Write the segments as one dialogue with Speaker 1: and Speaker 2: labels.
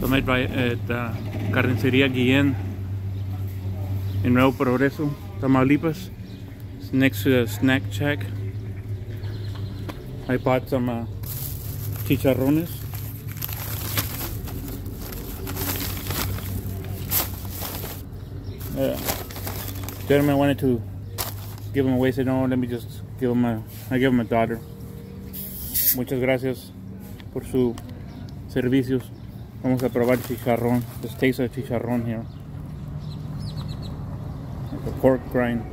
Speaker 1: So made by Carnicería Guillén in Nuevo Progreso, Tamaulipas. It's next to the snack shack. I bought some chicharrones. Gentleman wanted to give them away, said no, let me just give them I give them a daughter. Muchas gracias por su servicios. Vamos a probar chicharrón. Let's taste a chicharrón here. Like a pork grind.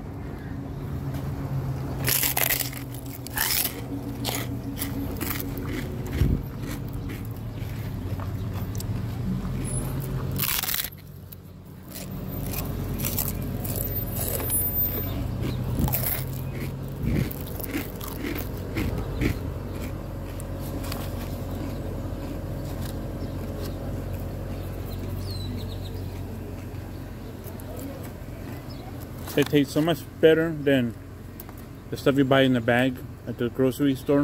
Speaker 1: It tastes so much better than the stuff you buy in the bag at the grocery store.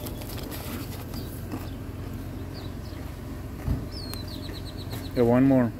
Speaker 1: Get one more.